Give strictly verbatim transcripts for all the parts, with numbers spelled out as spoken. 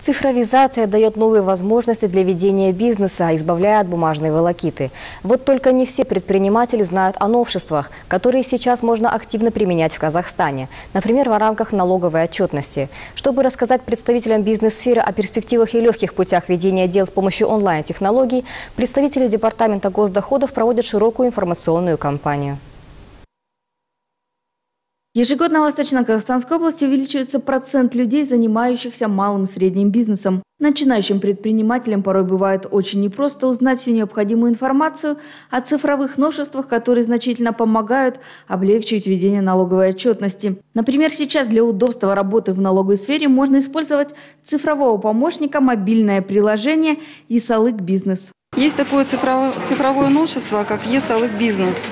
Цифровизация дает новые возможности для ведения бизнеса, избавляя от бумажной волокиты. Вот только не все предприниматели знают о новшествах, которые сейчас можно активно применять в Казахстане. Например, в рамках налоговой отчетности. Чтобы рассказать представителям бизнес-сферы о перспективах и легких путях ведения дел с помощью онлайн-технологий, представители Департамента госдоходов проводят широкую информационную кампанию. Ежегодно в Восточно-Казахстанской области увеличивается процент людей, занимающихся малым и средним бизнесом. Начинающим предпринимателям порой бывает очень непросто узнать всю необходимую информацию о цифровых новшествах, которые значительно помогают облегчить ведение налоговой отчетности. Например, сейчас для удобства работы в налоговой сфере можно использовать цифрового помощника мобильное приложение «Есалык Бизнес». Есть такое цифровое, цифровое новшество, как «Есалык Бизнес».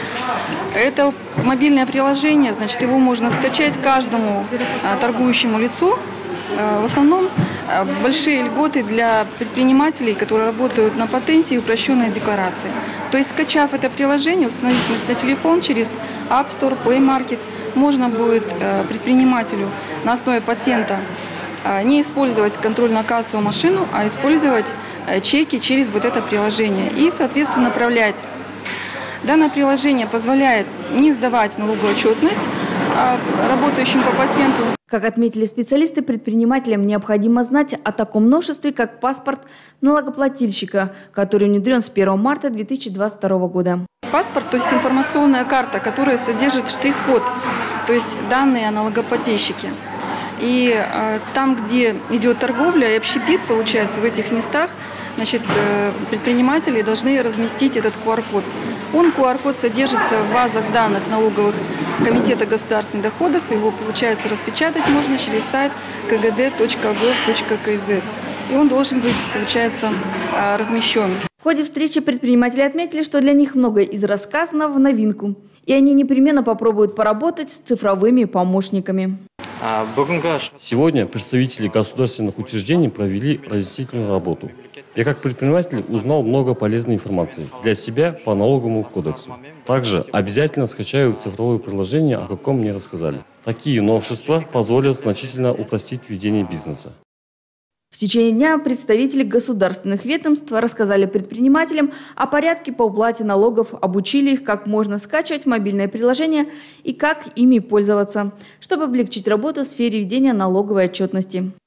Это мобильное приложение, значит, его можно скачать каждому а, торгующему лицу. А, в основном а, большие льготы для предпринимателей, которые работают на патенте и упрощенной декларации. То есть, скачав это приложение, установив на телефон через App Store, Play Market, можно будет а, предпринимателю на основе патента а, не использовать контрольно-кассовую машину, а использовать а, чеки через вот это приложение и, соответственно, направлять. Данное приложение позволяет не сдавать налоговую отчетность работающим по патенту. Как отметили специалисты, предпринимателям необходимо знать о таком новшестве, как паспорт налогоплательщика, который внедрен с первого марта две тысячи двадцать второго года. Паспорт, то есть информационная карта, которая содержит штрих-код, то есть данные о налогоплательщике. И э, там, где идет торговля и общепит, получается, в этих местах, значит, э, предприниматели должны разместить этот ку ар код. Он, ку ар код, содержится в базах данных налоговых комитета государственных доходов. Его, получается, распечатать можно через сайт ка гэ дэ точка гос точка ка зэ. И он должен быть, получается, э, размещен. В ходе встречи предприниматели отметили, что для них многое из рассказанного в новинку. И они непременно попробуют поработать с цифровыми помощниками. Сегодня представители государственных учреждений провели разъяснительную работу. Я как предприниматель узнал много полезной информации для себя по налоговому кодексу. Также обязательно скачаю цифровое приложение, о каком мне рассказали. Такие новшества позволят значительно упростить ведение бизнеса. В течение дня представители государственных ведомств рассказали предпринимателям о порядке по уплате налогов, обучили их, как можно скачивать мобильное приложение и как ими пользоваться, чтобы облегчить работу в сфере ведения налоговой отчетности.